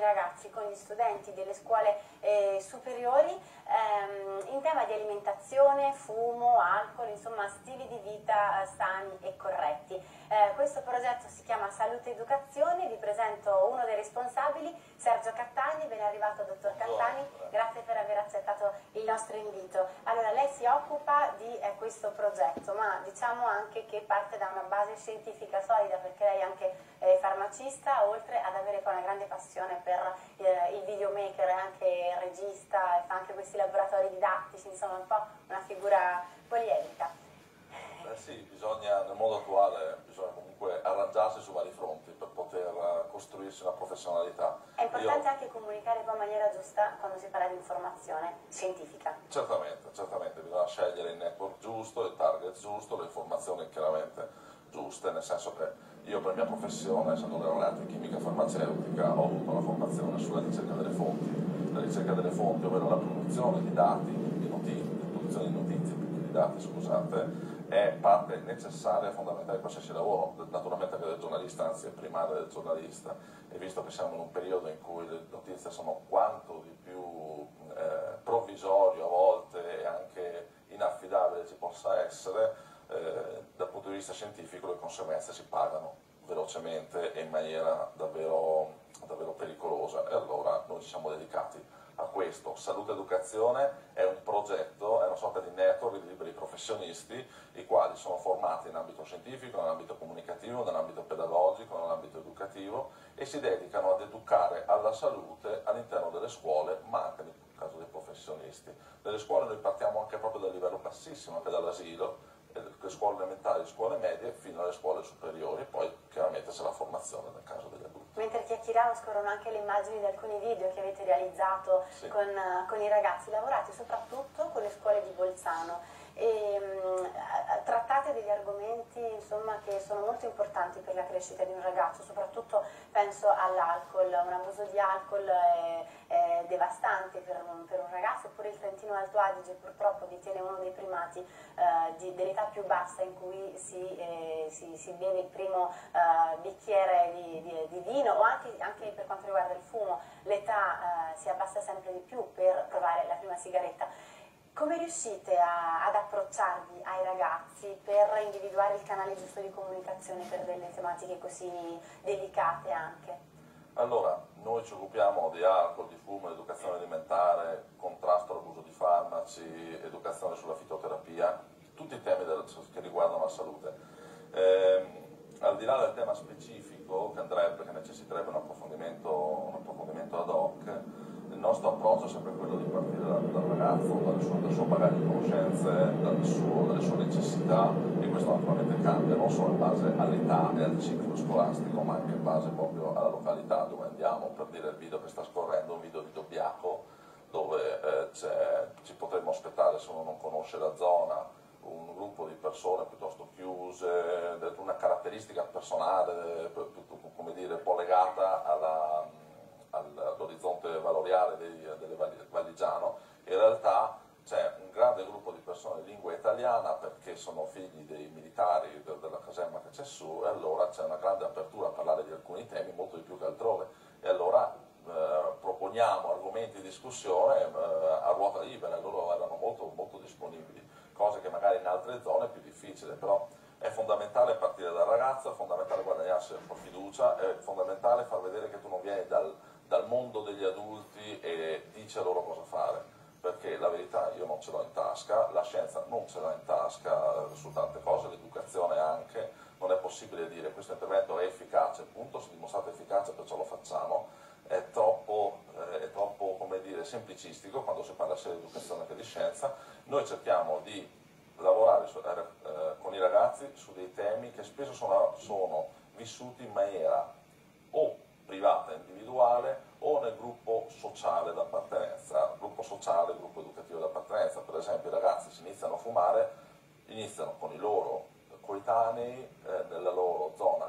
ragazzi, con gli studenti delle scuole superiori in tema di alimentazione, fumo, alcol, insomma stili di vita sani e corretti. Questo progetto si chiama Salute Educazione, vi presento uno dei responsabili, Sergio Cattani. Ben arrivato dottor Cattani, grazie per aver accettato il nostro invito. Allora, lei si occupa di questo progetto, ma diciamo anche che parte da una base scientifica solida, perché lei è anche farmacista, oltre ad avere poi una grande passione per il videomaker, è anche regista e fa anche questi laboratori didattici, insomma un po' una figura poliedrica. Sì, bisogna, nel mondo attuale bisogna comunque arrangiarsi su vari fronti per poter costruirsi una professionalità. È importante anche comunicare in maniera giusta quando si parla di informazione scientifica. Certamente, bisogna scegliere il network giusto, il target giusto, le informazioni chiaramente giuste, nel senso che io per mia professione, essendo laureato in chimica farmaceutica, ho avuto una formazione sulla ricerca delle fonti. La ricerca delle fonti, ovvero la produzione di dati, di notizie, di dati, scusate, è parte necessaria e fondamentale di qualsiasi lavoro, naturalmente anche del giornalista, anzi è primaria del giornalista, e visto che siamo in un periodo in cui le notizie sono quanto di più provvisorio a volte e anche inaffidabile ci possa essere, dal punto di vista scientifico le conseguenze si pagano velocemente e in maniera davvero pericolosa, e allora noi ci siamo dedicati a questo. Salute Educazione è un progetto, è una sorta di network di liberi professionisti, i quali sono formati in ambito scientifico, nell'ambito comunicativo, nell'ambito pedagogico, nell'ambito educativo, e si dedicano ad educare alla salute all'interno delle scuole, ma anche nel caso dei professionisti. Nelle scuole noi partiamo anche proprio dal livello bassissimo, anche dall'asilo, le scuole elementari, scuole medie, fino alle scuole superiori, e poi chiaramente c'è la formazione nel caso degli adulti. Mentre chiacchieriamo scorrono anche le immagini di alcuni video che avete realizzato sì. con i ragazzi. Lavorate soprattutto con le scuole di Bolzano e trattate degli argomenti, insomma, che sono molto importanti per la crescita di un ragazzo, soprattutto penso all'alcol. Un abuso di alcol è devastante per un ragazzo, eppure il Trentino Alto Adige purtroppo detiene uno dei primati dell'età più bassa in cui si beve il primo bicchiere di vino, o anche per quanto riguarda il fumo l'età si abbassa sempre di più per provare la prima sigaretta. Come riuscite ad approcciarvi ai ragazzi per individuare il canale giusto di comunicazione per delle tematiche così delicate anche? Allora, noi ci occupiamo di alcol, di fumo, educazione alimentare, contrasto all'abuso di farmaci, educazione sulla fitoterapia, tutti i temi che riguardano la salute. Al di là del tema specifico che necessiterebbe un approfondimento ad hoc, il nostro approccio è sempre quello di partire dal ragazzo, dal suo bagaglio di conoscenze, dalle sue necessità, e questo naturalmente cambia non solo in base all'età e al ciclo scolastico, ma anche in base proprio alla località dove andiamo. Per dire, il video che sta scorrendo è un video di Dobbiaco, dove ci potremmo aspettare, se uno non conosce la zona, un gruppo di persone piuttosto chiuse, una caratteristica personale, come dire, un po' legata all'orizzonte valoriale delle Valligiano. In realtà c'è un grande gruppo di persone di lingua italiana, perché sono figli dei militari della caserma che c'è su, e allora c'è una grande apertura a parlare di alcuni temi, molto di più che altrove, e allora proponiamo argomenti di discussione a ruota libera, e loro erano molto disponibili, cose che magari in altre zone è più difficile. Però è fondamentale partire dal ragazzo, è fondamentale guadagnarsi un po' fiducia, è fondamentale far vedere che tu non vieni dal mondo degli adulti e dici a loro cosa fare, perché la verità io non ce l'ho in tasca, la scienza non ce l'ha in tasca su tante cose, l'educazione anche. Non è possibile dire questo intervento è efficace, appunto, si è dimostrato efficace perciò lo facciamo. È troppo come dire, semplicistico quando si parla sia di educazione che di scienza. Noi cerchiamo di lavorare con i ragazzi su dei temi che spesso sono vissuti in maniera o privata, individuale, o nel gruppo sociale d'appartenenza, gruppo sociale, gruppo educativo d'appartenenza. Per esempio, i ragazzi si iniziano a fumare, iniziano con i loro coetanei nella loro zona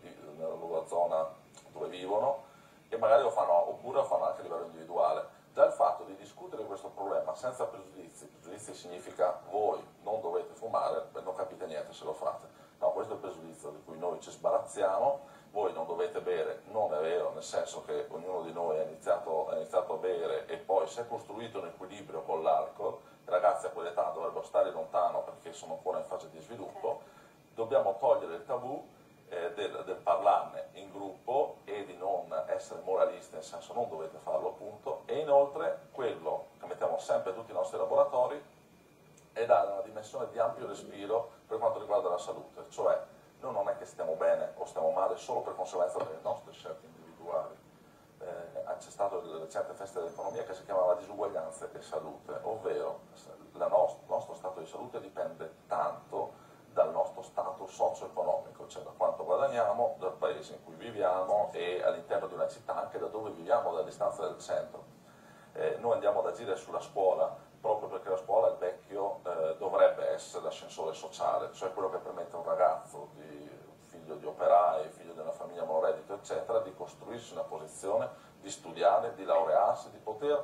dove vivono, e magari lo fanno anche a livello individuale. Già il fatto di discutere questo problema senza pregiudizi significa voi non dovete fumare, non capite niente se lo fate. No, questo è il pregiudizio di cui noi ci sbarazziamo. Voi non dovete bere, non è vero, nel senso che ognuno di noi ha iniziato a bere e poi si è costruito un equilibrio con l'alcol. I ragazzi a quell'età dovrebbero stare lontano perché sono ancora in fase di sviluppo. Dobbiamo togliere il tabù del parlarne in gruppo e di non essere moralisti, nel senso non dovete farlo appunto, e inoltre quello che mettiamo sempre in tutti i nostri laboratori è dare una dimensione di ampio respiro per quanto riguarda la salute, cioè noi non è che stiamo bene o stiamo male solo per conseguenza delle nostre scelte individuali. C'è stato il recente Festival dell'Economia che si chiamava Disuguaglianze e Salute, ovvero il nostro stato di salute dipende tanto dal nostro stato socio-economico, cioè da quanto guadagniamo, dal paese in cui viviamo e all'interno di una città anche da dove viviamo, dalla distanza del centro. Noi andiamo ad agire sulla scuola proprio perché la scuola, il vecchio, dovrebbe essere l'ascensore sociale, cioè quello che permette a un ragazzo, figlio di operai, figlio di una famiglia monoreddito, eccetera, di costruirsi una posizione, di studiare, di laurearsi, di poter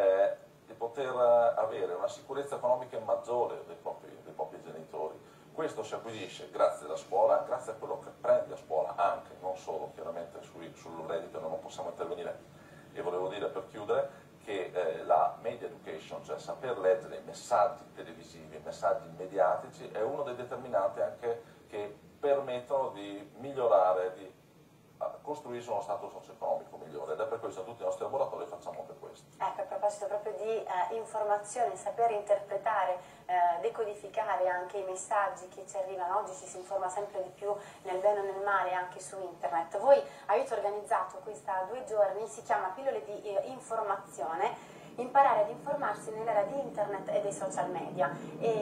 avere una sicurezza economica maggiore dei propri genitori. Questo si acquisisce grazie alla scuola, grazie a quello che prendi a scuola anche, non solo, chiaramente sul reddito non possiamo intervenire. E volevo dire per chiudere che la media education, cioè saper leggere i messaggi televisivi, i messaggi mediatici, è uno dei determinanti anche che permettono di migliorare, di costruirsi uno stato socio-economico migliore, ed è per questo che tutti i nostri laboratori facciamo anche questo. Ecco, a proposito proprio di informazioni, saper interpretare, decodificare anche i messaggi che ci arrivano, oggi ci si informa sempre di più nel bene o nel male anche su internet. Voi avete organizzato questa 2 giorni, si chiama Pillole di informazione, imparare ad informarsi nell'era di internet e dei social media.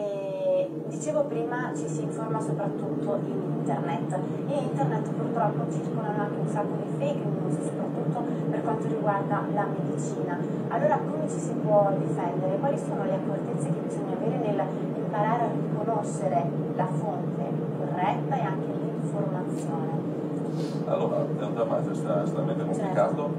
E dicevo prima, ci si informa soprattutto in internet, e in internet purtroppo circolano anche un sacco di fake news, soprattutto per quanto riguarda la medicina. Allora come ci si può difendere? Quali sono le accortezze che bisogna avere nel imparare a riconoscere la fonte corretta e anche l'informazione? Allora, è un tema estremamente complicato.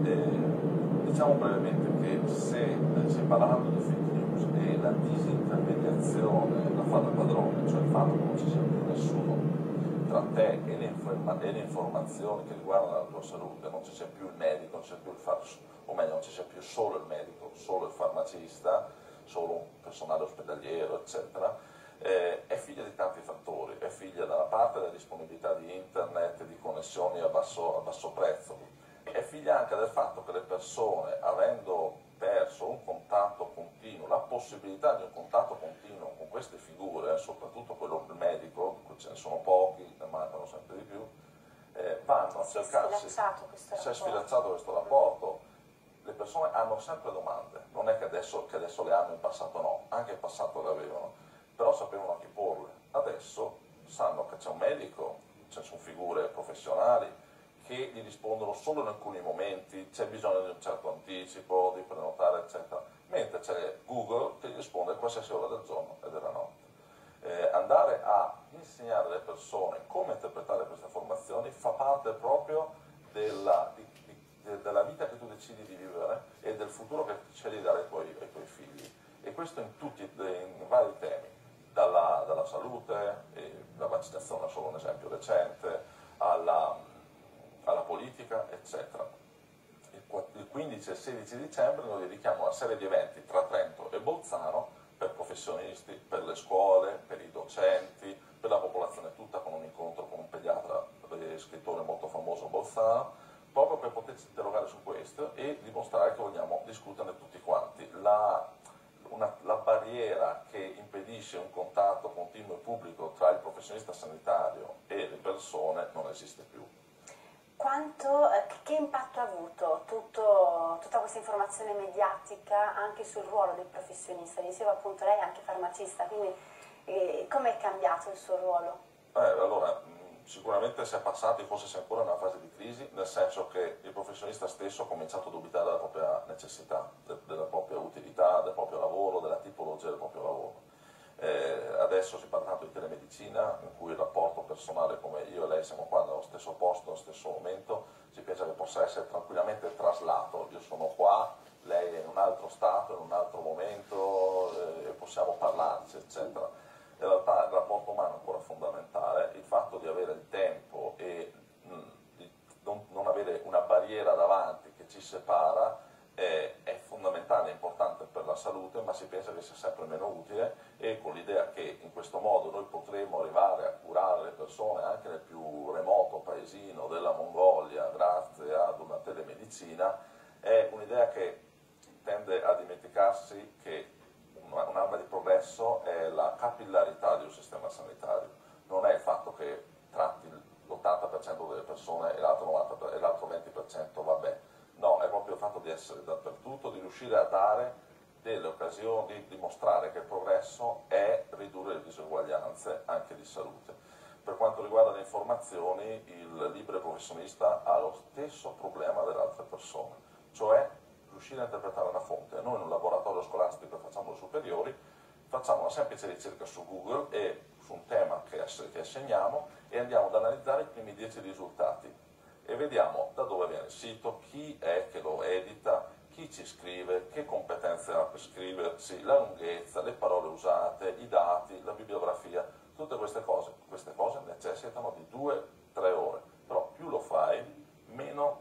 Diciamo brevemente che se si parlando di fake news e la disintermediazione la fa da padrone, cioè il fatto che non ci sia più nessuno tra te e le informazioni che riguardano la tua salute, non ci sia più il medico, non ci sia più o meglio, non ci sia più solo il medico, solo il farmacista, solo un personale ospedaliero, eccetera, è figlia di tanti fattori, è figlia da una parte della disponibilità di internet, di connessioni a basso prezzo, è figlia anche del fatto che le persone, avendo perso un contatto continuo, la possibilità di un contatto continuo con queste figure, soprattutto quello del medico, ce ne sono pochi, ne mancano sempre di più, vanno a cercarsi. Si è sfilacciato questo rapporto. Le persone hanno sempre domande, non è che adesso le hanno, in passato no, anche in passato le avevano, però sapevano a chi porle. Adesso sanno che c'è un medico, ci sono figure professionali che gli rispondono solo in alcuni momenti, c'è bisogno di un certo anticipo, di prenotare, eccetera, mentre c'è Google che gli risponde a qualsiasi ora del giorno e della notte. Andare a insegnare alle persone come interpretare queste informazioni fa parte proprio della vita che tu decidi di vivere e del futuro che scegli di dare ai tuoi figli. E questo in vari temi, dalla salute, la vaccinazione è solo un esempio recente, alla politica, eccetera. Il 15 e il 16 dicembre noi dedichiamo una serie di eventi tra Trento e Bolzano per professionisti, per le scuole, per i docenti, per la popolazione tutta, con un incontro con un pediatra e scrittore molto famoso bolzano, proprio per poterci interrogare su questo e dimostrare che vogliamo discuterne tutti quanti. La barriera che impedisce un contatto continuo e pubblico tra il professionista sanitario e le persone non esiste più. Che impatto ha avuto tutta questa informazione mediatica anche sul ruolo del professionista? Diceva appunto lei è anche farmacista, quindi come è cambiato il suo ruolo? Allora, sicuramente si è passati, forse si è ancora in una fase di crisi, nel senso che il professionista stesso ha cominciato a dubitare della propria necessità, della propria utilità, del proprio lavoro, della tipologia del proprio lavoro. Adesso si parla tanto di telemedicina, in cui il rapporto personale, come io e lei siamo qua nello stesso posto, nello stesso momento, si pensa che possa essere tranquillamente traslato. Io sono qua, lei è in un altro stato, in un altro momento, e possiamo parlarci, eccetera. In realtà il rapporto umano è ancora fondamentale, il fatto di avere il tempo e di non avere una barriera ci separa è fondamentale, è importante per la salute, ma si pensa che sia sempre meno utile, e con l'idea che in questo modo noi potremo arrivare a curare le persone anche nel più remoto paesino della Mongolia grazie ad una telemedicina, è un'idea che tende a dimenticarsi che un'arma di progresso è la capillarità di un sistema sanitario, non è il fatto che tratti l'80% delle persone e l'altro 20% vabbè. No, è proprio il fatto di essere dappertutto, di riuscire a dare delle occasioni, di dimostrare che il progresso è ridurre le disuguaglianze anche di salute. Per quanto riguarda le informazioni, il libero professionista ha lo stesso problema delle altre persone, cioè riuscire a interpretare una fonte. Noi in un laboratorio scolastico che facciamo le superiori, facciamo una semplice ricerca su Google e su un tema che assegniamo e andiamo ad analizzare i primi 10 risultati e vediamo da dove viene il sito, chi è che lo edita, chi ci scrive, che competenze ha per scriversi, la lunghezza, le parole usate, i dati, la bibliografia, tutte queste cose. Queste cose necessitano di 2-3 ore, però più lo fai, meno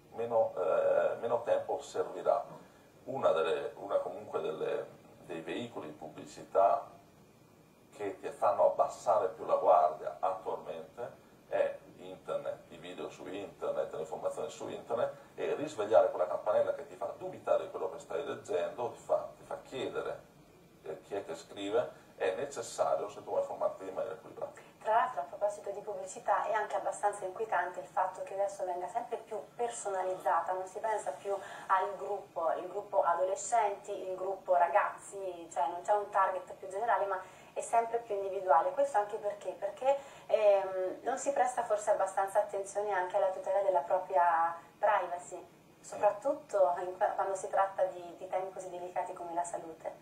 tempo servirà. Una comunque dei veicoli di pubblicità che ti fanno abbassare più la guardia attualmente è internet, i video su internet, le informazioni su internet, e risvegliare quella campanella che ti fa dubitare di quello che stai leggendo, ti fa chiedere chi è che scrive, è necessario se tu vuoi formarti in maniera equilibrata. Tra l'altro, a proposito di pubblicità, è anche abbastanza inquietante il fatto che adesso venga sempre più personalizzata, non si pensa più al gruppo adolescenti, il gruppo ragazzi, cioè non c'è un target più generale, ma è sempre più individuale. Questo anche perché non si presta forse abbastanza attenzione anche alla tutela della propria privacy, soprattutto quando si tratta di temi così delicati come la salute.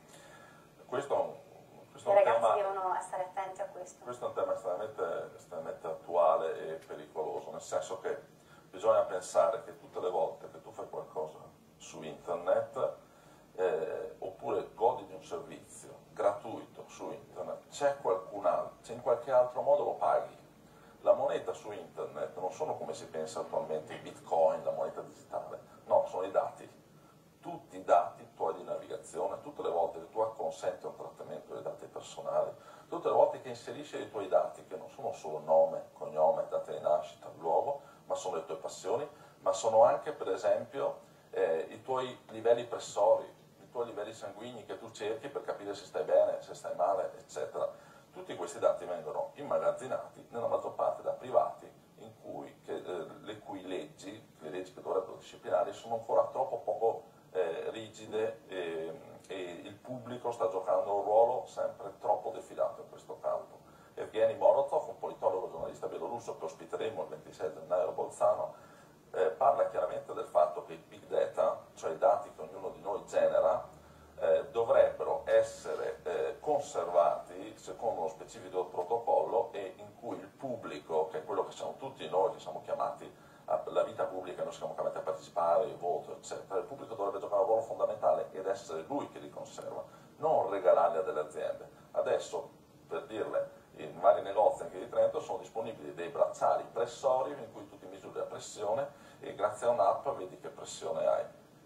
I ragazzi devono stare attenti a questo. Questo è un tema estremamente attuale e pericoloso, nel senso che bisogna pensare che tutte le volte che tu fai qualcosa su internet oppure godi di un servizio gratuito su internet, c'è qualcun altro, in qualche altro modo lo paghi. La moneta su internet non sono come si pensa attualmente i bitcoin, la moneta digitale, no, sono i dati. Tutti i dati tuoi di navigazione, tutte le volte che tu acconsenti a un trattamento dei dati personali, tutte le volte che inserisci i tuoi dati, che non sono solo nome, cognome, data di nascita, luogo, ma sono le tue passioni, ma sono anche per esempio i tuoi livelli pressori, i tuoi livelli sanguigni che tu cerchi per capire se stai bene, se stai male, eccetera. Tutti questi dati vengono immagazzinati nella maggior parte da privati le cui leggi, le leggi che dovrebbero disciplinarli, sono ancora troppo poco rigide e il pubblico sta giocando un ruolo sempre troppo defilato in questo campo. Evgeny Morozov, un politologo giornalista bielorusso che ospiteremo il 26 gennaio a Bolzano, parla chiaramente del fatto che i big data, cioè i dati che ognuno di noi genera, dovrebbero essere conservati secondo uno specifico protocollo e in cui il pubblico, che è quello che siamo tutti noi, che siamo chiamati alla vita pubblica, noi siamo chiamati a partecipare, il voto, eccetera, il pubblico dovrebbe giocare un ruolo fondamentale ed essere lui che li conserva, non regalarli a delle aziende. Adesso, per dirle, in vari negozi anche di Trento sono disponibili dei bracciali pressori in cui tu ti misuri la pressione e grazie a un'app vedi che pressione hai.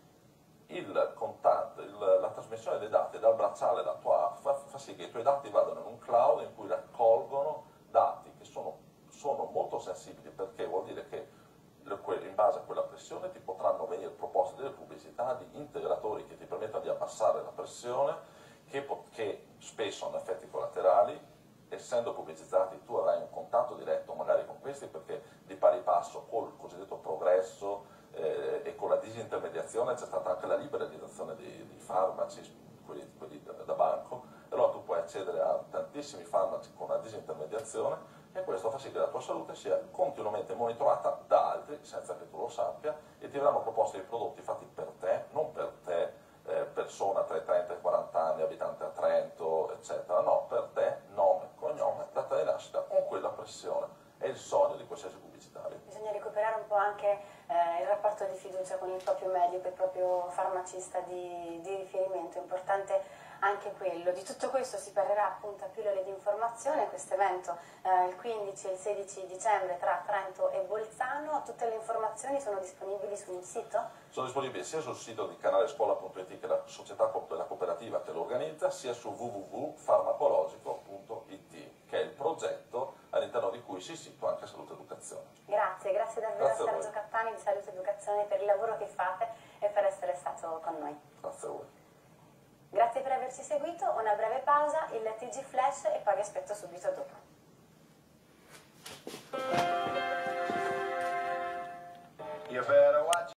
La trasmissione dei dati dal bracciale alla tua app fa sì che i tuoi dati vadano in un cloud in cui raccolgono dati che sono molto sensibili, perché vuol dire che in base a quella pressione ti potranno venire proposte delle pubblicità di integratori che ti permettono di abbassare la pressione, che spesso hanno effetti collaterali. Essendo pubblicizzati tu avrai un contatto diretto magari con questi, perché di pari passo col cosiddetto progresso e con la disintermediazione c'è stata anche la liberalizzazione dei farmaci, quelli da banco, e allora tu puoi accedere a tantissimi farmaci con la disintermediazione e questo fa sì che la tua salute sia continuamente monitorata da altri senza che tu lo sappia, e ti verranno proposti dei prodotti fatti per te, non per te persona tra i 30 e i 40 anni, abitante a Trento, eccetera, no, per te, nome, cognome, data di nascita, con quella pressione. È il sogno di qualsiasi pubblicitario. Bisogna recuperare un po' anche il rapporto di fiducia con il proprio medico, il proprio farmacista di riferimento. È importante anche quello. Di tutto questo si parlerà appunto a Pillole di Informazione, questo evento il 15 e il 16 dicembre tra Trento e Bolzano. Tutte le informazioni sono disponibili sul sito? Sono disponibili sia sul sito di canalescuola.it, che è la società, la cooperativa che lo organizza, sia su www.farmacologico.it, che è il progetto all'interno di cui si situa anche Salute Educazione. Grazie davvero a Sergio Cattani di Salute Educazione per il lavoro che fate e per essere stato con noi. Grazie a voi. Grazie per averci seguito, una breve pausa, il TG Flash e poi vi aspetto subito dopo.